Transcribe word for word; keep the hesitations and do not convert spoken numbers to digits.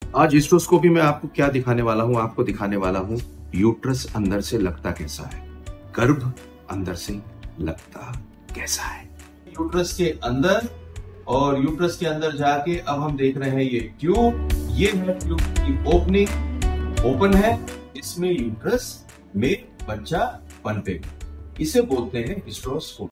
आज हिस्ट्रोस्कोपी में आपको क्या दिखाने वाला हूं? आपको दिखाने वाला हूं यूट्रस अंदर से लगता कैसा है, गर्भ अंदर से लगता कैसा है। यूट्रस के अंदर और यूट्रस के अंदर जाके अब हम देख रहे हैं ये ट्यूब। ये है ट्यूब की ओपनिंग, ओपन है, इसमें यूट्रस में बच्चा पनपेगा। इसे बोलते हैं हिस्ट्रोस्कोपी।